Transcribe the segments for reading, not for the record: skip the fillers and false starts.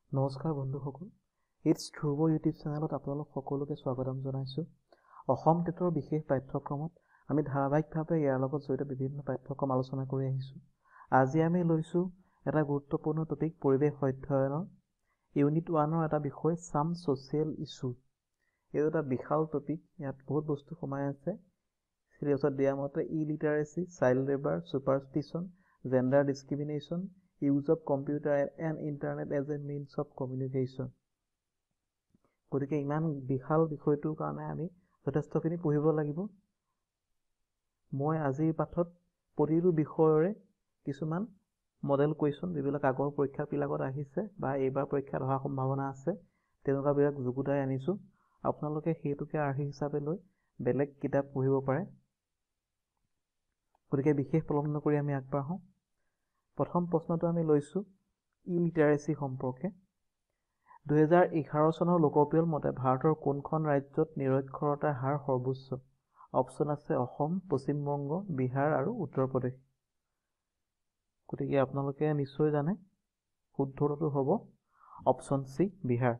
নমস্কাৰ বন্ধুসকল, it's Dhruv YouTube চেনেলত আপোনালোক সকলোকে স্বাগতম জনাইছোঁ। অসম টেটৰ বিশেষ পাঠ্যক্ৰমত আমি ধাৰাবাহিকভাৱে ইয়াৰ লগত জড়িত বিভিন্ন পাঠ্যক্ৰম আলোচনা কৰি আহিছোঁ। আজি আমি লৈছোঁ এটা গুৰুত্বপূৰ্ণ টপিক, পৰিৱেশ অধ্যয়নৰ ইউনিট 1ৰ এটা বিষয়, ছাম ছ'চিয়েল ইছ্যু। এইটো এটা বিশাল টপিক, ইয়াত বহুত বস্তু সোমাই আছে। চিলেবাছত দিয়া মতে illiteracy, child labour, superstition, gender discrimination, use of computer and internet as a means of communication. গতিকে ইমান বিশাল বিষয়টোৰ কাৰণে আমি যথেষ্টখিনি পঢ়িব লাগিব। মই আজিৰ পাঠত প্ৰতিটো বিষয়ৰে কিছুমান মডেল কুৱেশ্যন, যিবিলাক আগৰ পৰীক্ষাবিলাকত আহিছে বা এইবাৰ পৰীক্ষাত অহাৰ সম্ভাৱনা আছে, তেনেকুৱাবিলাক যুগুতাই আনিছোঁ। আপোনালোকে সেইটোকে আৰ্হি হিচাপে লৈ বেলেগ কিতাপ পঢ়িব পাৰে। গতিকে বিশেষ পলম নকৰি আমি আগবাঢ়োঁ। প্ৰথম প্ৰশ্নটো আমি লৈছোঁ ইলিটাৰেচি সম্পৰ্কে। 2011 চনৰ লোকপিয়ল মতে ভাৰতৰ কোনখন ৰাজ্যত নিৰক্ষৰতাৰ হাৰ সৰ্বোচ্চ? অপশ্যন আছে অসম, পশ্চিমবংগ, বিহাৰ আৰু উত্তৰ প্ৰদেশ। গতিকে আপোনালোকে নিশ্চয় জানে শুদ্ধটো হ'ব অপশ্যন চি, বিহাৰ।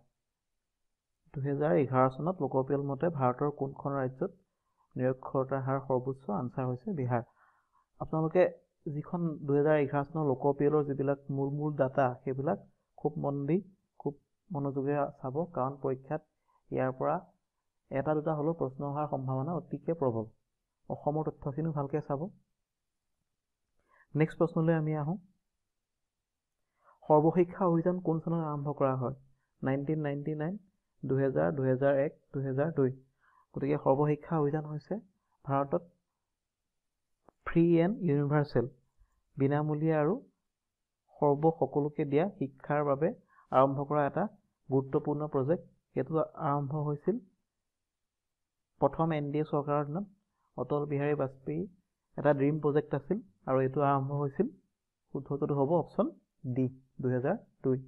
2011 চনত লোকপিয়ল মতে ভাৰতৰ কোনখন ৰাজ্যত নিৰক্ষৰতাৰ হাৰ সৰ্বোচ্চ? আনচাৰ হৈছে বিহাৰ। আপোনালোকে যিখন 2011 চনৰ লোকপিয়লৰ যিবিলাক মূল ডাটা, সেইবিলাক খুব মন দি খুব মনোযোগেৰে চাব, কাৰণ পৰীক্ষাত ইয়াৰ পৰা এটা দুটা হ'লেও প্ৰশ্ন অহাৰ সম্ভাৱনা অতিকে প্ৰবল। অসমৰ তথ্যখিনিও ভালকৈ চাব। নেক্সট প্ৰশ্নলৈ আমি আহোঁ। সৰ্বশিক্ষা অভিযান কোন চনত আৰম্ভ কৰা হয়? 1999, 2000, 2001, 2002। গতিকে সৰ্বশিক্ষা অভিযান হৈছে ভাৰতত ফ্ৰী এণ্ড ইউনিভাৰ্চেল, বিনামূলীয়া আৰু সকলোকে দিয়া শিক্ষাৰ বাবে আৰম্ভ কৰা এটা গুৰুত্বপূৰ্ণ প্ৰজেক্ট। সেইটো আৰম্ভ হৈছিল প্ৰথম NDA চৰকাৰৰ দিনত। অটল বিহাৰী বাজপেয়ী এটা ড্ৰিম প্ৰজেক্ট আছিল আৰু এইটো আৰম্ভ হৈছিল, শুদ্ধটো হ'ব অপশ্যন ডি, 2002।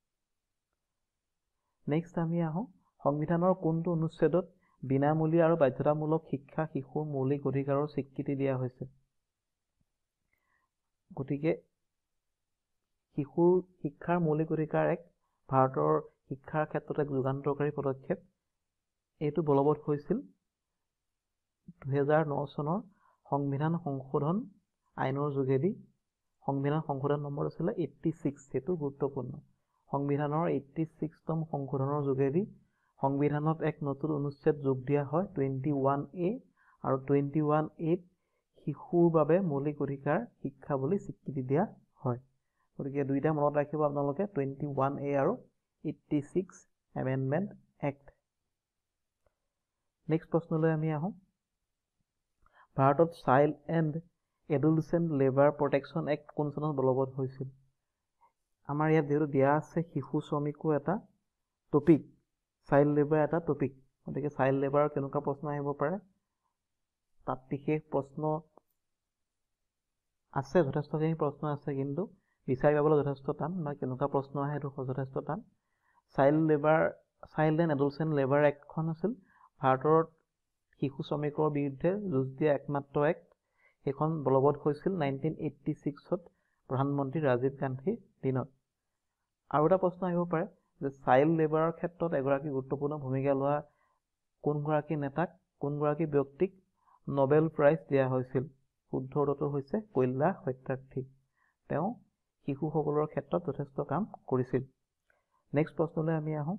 নেক্সট আমি আহোঁ, সংবিধানৰ কোনটো অনুচ্ছেদত বিনামূলীয়া আৰু বাধ্যতামূলক শিক্ষা শিশুৰ মৌলিক অধিকাৰৰ স্বীকৃতি দিয়া হৈছে? গতিকে শিশুৰ শিক্ষাৰ মৌলিক অধিকাৰ এক ভাৰতৰ শিক্ষাৰ ক্ষেত্ৰত এক যুগান্তকাৰী পদক্ষেপ। এইটো বলবৎ হৈছিল 2009 চনৰ সংবিধান সংশোধন আইনৰ যোগেদি। সংবিধান সংশোধন নম্বৰ আছিলে 86, সেইটো গুৰুত্বপূৰ্ণ। সংবিধানৰ 86তম সংশোধনৰ যোগেদি সংবিধানত এক নতুন অনুচ্ছেদ যোগ দিয়া হয়, 21A, আৰু 21Aত শিশুৰ বাবে মৌলিক অধিকাৰ শিক্ষা বুলি স্বীকৃতি দিয়া হয়। গতিকে দুইটা মনত ৰাখিব আপোনালোকে, 21A আৰু 86 এমেণ্ডমেণ্ট এক্ট। নেক্সট প্ৰশ্নলৈ আমি আহোঁ। ভাৰতত child and adolescent labour protection act কোন চনত বলবৎ হৈছিল? আমাৰ ইয়াত যিহেতু দিয়া আছে শিশু শ্ৰমিকো এটা টপিক, চাইল্ড লেবাৰ এটা টপিক, গতিকে চাইল্ড লেবাৰৰ কেনেকুৱা প্ৰশ্ন আহিব পাৰে, তাত বিশেষ প্ৰশ্ন আছে, যথেষ্টখিনি প্ৰশ্ন আছে, কিন্তু বিচাৰি পাবলৈ যথেষ্ট টান, বা কেনেকুৱা প্ৰশ্ন আহে সেইটো যথেষ্ট টান। চাইল্ড এণ্ড এডোলেচেণ্ট লেবাৰ এক্টখন আছিল ভাৰতৰ শিশু শ্ৰমিকৰ বিৰুদ্ধে যুঁজ দিয়া একমাত্ৰ এক্ট। সেইখন বলবৎ হৈছিল 1986ত প্ৰধানমন্ত্ৰী ৰাজীৱ গান্ধীৰ দিনত। আৰু এটা প্ৰশ্ন আহিব পাৰে যে চাইল্ড লেবাৰৰ ক্ষেত্ৰত এগৰাকী গুৰুত্বপূৰ্ণ ভূমিকা লোৱা কোনগৰাকী নেতাক, কোনগৰাকী ব্যক্তিক নোবেল প্ৰাইজ দিয়া হৈছিল? শুদ্ধ উত্তৰটো হৈছে কৈলাশ সত্যাৰ্থী। তেওঁ শিশুসকলৰ ক্ষেত্ৰত যথেষ্ট কাম কৰিছিল। নেক্সট প্ৰশ্নলৈ আমি আহোঁ।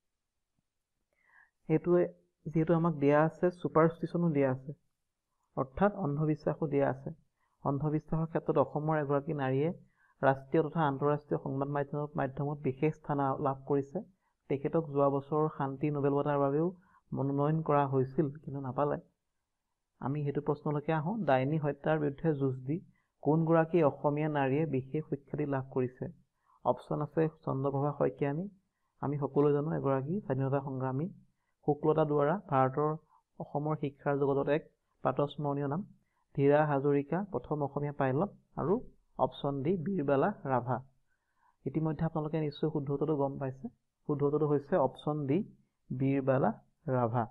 এইটোৱে যিহেতু আমাক দিয়া আছে, ছুপাৰষ্টিশ্যনো দিয়া আছে, অৰ্থাৎ অন্ধবিশ্বাসো দিয়া আছে। অন্ধবিশ্বাসৰ ক্ষেত্ৰত অসমৰ এগৰাকী নাৰীয়ে ৰাষ্ট্ৰীয় তথা আন্তঃৰাষ্ট্ৰীয় সংবাদ মাধ্যমত বিশেষ স্থান লাভ কৰিছে। তেখেতক যোৱা বছৰৰ শান্তি নোবেল বঁটাৰ বাবেও মনোনয়ন কৰা হৈছিল, কিন্তু নাপালে। আমি সেইটো প্ৰশ্নলৈকে আহোঁ। ডাইনী হত্যাৰ বিৰুদ্ধে যুঁজ দি কোনগৰাকী অসমীয়া নাৰীয়ে বিশেষ সুখ্যাতি লাভ কৰিছে? অপশ্যন আছে চন্দ্ৰপ্ৰভা শইকীয়ানী, আমি সকলোৱে জানো এগৰাকী স্বাধীনতা সংগ্ৰামী। শুক্লতা দুৱৰা, ভাৰতৰ অসমৰ শিক্ষাৰ জগতত এক প্ৰাতঃস্মৰণীয় নাম। ধীৰা হাজৰিকা, প্ৰথম অসমীয়া পাইলট। আৰু অপশ্যন ডি, বীৰবালা ৰাভা। ইতিমধ্যে আপোনালোকে নিশ্চয় শুদ্ধ উত্তৰটো গম পাইছে। শুদ্ধ উত্তৰটো হৈছে অপশ্যন ডি, বীৰবালা ৰাভা।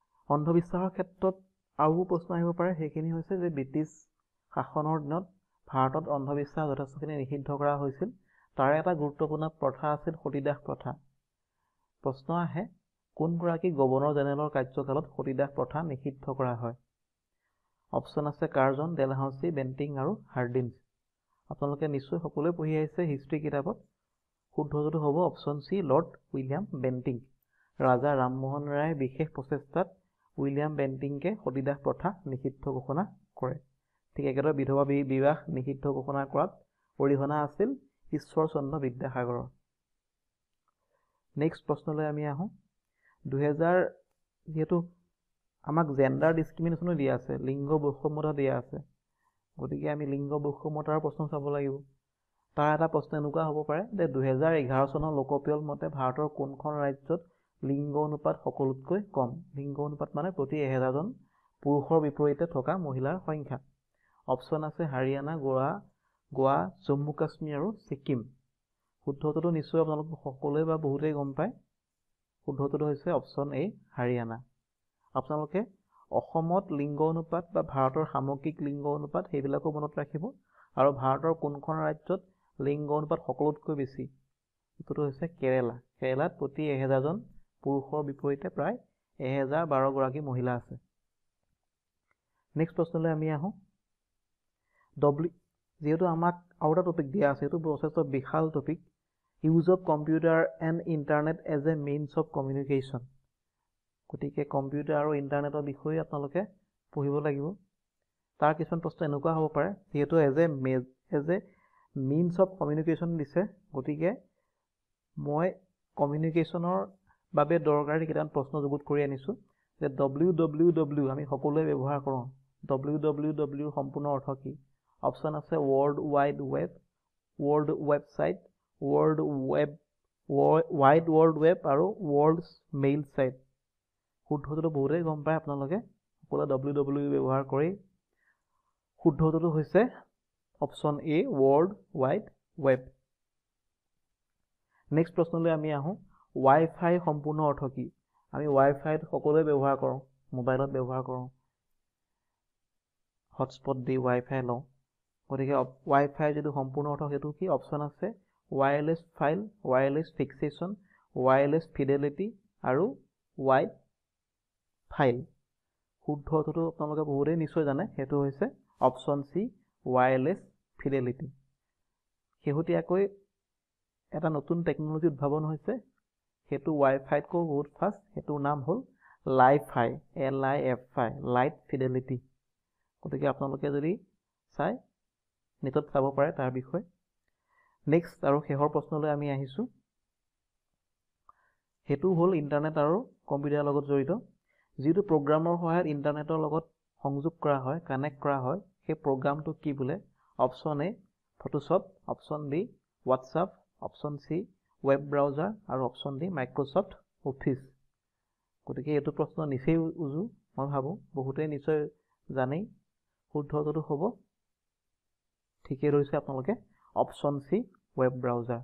অন্ধবিশ্বাসৰ ক্ষেত্ৰত আৰু প্ৰশ্ন আহিব পাৰে, সেইখিনি হৈছে যে ব্ৰিটিছ শাসনৰ দিনত ভাৰতত অন্ধবিশ্বাস যথেষ্টখিনি নিষিদ্ধ কৰা হৈছিল। তাৰে এটা গুৰুত্বপূৰ্ণ প্ৰথা আছিল সতীদাহ প্ৰথা। প্ৰশ্ন আহে, কোনগৰাকী গভৰ্ণৰ জেনেৰেলৰ কাৰ্যকালত সতীদাহ প্ৰথা নিষিদ্ধ কৰা হয়? অপশ্যন আছে কাৰ্জন, ডেলহাউচি, বেণ্টিং আৰু হাৰ্ডিঞ্জ। আপোনালোকে নিশ্চয় সকলোৱে পঢ়ি আহিছে হিষ্ট্ৰী কিতাপত। শুদ্ধটো হ'ব option C, Lord William Bentinck. Raja Rammohan ৰায়ৰ বিশেষ প্ৰচেষ্টাত উইলিয়াম বেণ্টিংকে সতীদাহ প্ৰথা নিষিদ্ধ ঘোষণা কৰে। ঠিক একেদৰে বিধৱা বিবাহ নিষিদ্ধ ঘোষণা কৰাত অৰিহণা আছিল ঈশ্বৰচন্দ্ৰ বিদ্যাসাগৰৰ। নেক্সট প্ৰশ্নলৈ আমি আহোঁ। 2000 যিহেতু আমাক জেণ্ডাৰ ডিছক্ৰিমিনেশ্যনো দিয়া আছে, লিংগ বৈষম্যতা দিয়া আছে, গতিকে আমি লিংগ বৈষম্যতাৰ প্ৰশ্ন চাব লাগিব। তাৰ এটা প্ৰশ্ন এনেকুৱা হ'ব পাৰে যে 2011 চনৰ লোকপিয়ল মতে ভাৰতৰ কোনখন ৰাজ্যত লিংগ অনুপাত সকলোতকৈ কম? লিংগ অনুপাত মানে প্ৰতি 1000 জন পুৰুষৰ বিপৰীতে থকা মহিলাৰ সংখ্যা। অপশ্যন আছে হাৰিয়ানা, গোৱা, জম্মু কাশ্মীৰ আৰু ছিকিম। শুদ্ধটোতো নিশ্চয় আপোনালোক সকলোৱে বা বহুতেই গম পায়। শুদ্ধটোতো হৈছে অপশ্যন এ, হাৰিয়ানা। আপোনালোকে অসমত লিংগ অনুপাত বা ভাৰতৰ সামগ্ৰিক লিংগ অনুপাত সেইবিলাকো মনত ৰাখিব। আৰু ভাৰতৰ কোনখন ৰাজ্যত লিংগ অনুপাত সকলোতকৈ বেছি? এইটোতো হৈছে কেৰেলা। কেৰেলাত প্ৰতি 1000 জন পুৰুষৰ বিপৰীতে প্ৰায় 1012 গৰাকী মহিলা আছে। নেক্সট প্ৰশ্নলৈ আমি আহোঁ। যিহেতু আমাক আৰু এটা টপিক দিয়া আছে, এইটো যথেষ্ট বিশাল topic, use of computer and internet as a means of communication. গতিকে কম্পিউটাৰ আৰু ইণ্টাৰনেটৰ বিষয়ে আপোনালোকে পঢ়িব লাগিব। তাৰ কিছুমান প্ৰশ্ন এনেকুৱা হ'ব পাৰে, যিহেতু as a means of communication দিছে, গতিকে মই কমিউনিকেশ্যনৰ বাবে দৰকাৰী কেইটামান প্ৰশ্ন যুগুত কৰি আনিছোঁ। যে www আমি সকলোৱে ব্যৱহাৰ কৰোঁ। www সম্পূৰ্ণ অৰ্থ কি? অপশ্যন আছে world wide web, world website, wide world web আৰু ৱৰ্ল্ড মেইল ছাইট। শুদ্ধটোতো বহুতেই গম পায় আপোনালোকে, সকলোৱে www ব্যৱহাৰ কৰি। শুদ্ধটোতো হৈছে option A, world wide web. Next প্ৰশ্নলৈ আমি আহোঁ। ৱাই ফাই সম্পূৰ্ণ অৰ্থ কি? আমি ৱাই ফাই সকলোৱে ব্যৱহাৰ কৰোঁ, মোবাইলত ব্যৱহাৰ কৰোঁ, হটস্পট দি ৱাই ফাই লওঁ। গতিকে ৱাই ফাইৰ যিটো সম্পূৰ্ণ অৰ্থ সেইটো কি? অপশ্যন আছে wireless file, wireless fixation, wireless fidelity আৰু ৱাইড ফাইল। শুদ্ধ অৰ্থটো আপোনালোকে বহুতেই নিশ্চয় জানে, সেইটো হৈছে অপশ্যন চি, ৱায়াৰলেছ ফিডেলিটি। শেহতীয়াকৈ এটা নতুন টেকন'লজি উদ্ভাৱন হৈছে, সেইটো ৱাই ফাইতকৈ বহুত ফাষ্ট। সেইটোৰ নাম হ'ল লাইফাই, LIFI, লাইট ফিডেলিটি। গতিকে আপোনালোকে যদি চাই নেটত চাব পাৰে তাৰ বিষয়ে। নেক্সট আৰু শেষৰ প্ৰশ্নলৈ আমি আহিছোঁ। সেইটো হ'ল ইণ্টাৰনেট আৰু কম্পিউটাৰৰ লগত জড়িত। যিটো প্ৰগ্ৰামৰ সহায়ত ইণ্টাৰনেটৰ লগত সংযোগ কৰা হয়, কানেক্ট কৰা হয়, সেই প্ৰগ্ৰামটো কি বোলে? Option A, Photoshop, option B, WhatsApp, option C, web browser আৰু অপশ্যন ডি, মাইক্ৰ'ছফ্ট অফিচ। গতিকে এইটো প্ৰশ্ন নিচেই উজু, মই ভাবোঁ বহুতেই নিশ্চয় জানেই। শুদ্ধটো হ'ব, ঠিকেই ধৰিছে আপোনালোকে, অপশ্যন চি, ৱেব ব্ৰাউজাৰ।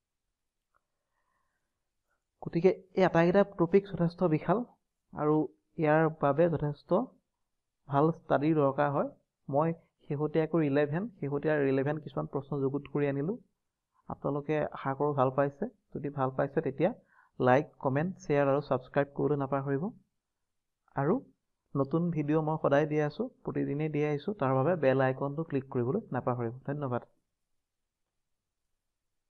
গতিকে এই আটাইকেইটা টপিক যথেষ্ট বিশাল আৰু ইয়াৰ বাবে যথেষ্ট ভাল ষ্টাডিৰ দৰকাৰ হয়। মই শেহতীয়াকৈ ৰিলেভেণ্ট কিছুমান প্ৰশ্ন যুগুত কৰি আনিলোঁ। আপোনালোকে আশা কৰোঁ ভাল পাইছে। যদি ভাল পাইছে তেতিয়া লাইক, কমেণ্ট, শ্বেয়াৰ আৰু ছাবস্ক্ৰাইব কৰিবলৈ নাপাহৰিব। আৰু নতুন ভিডিঅ' মই সদায় দি আছোঁ, প্ৰতিদিনেই দি আহিছোঁ, তাৰ বাবে বেল আইকনটো ক্লিক কৰিবলৈ নাপাহৰিব। ধন্যবাদ।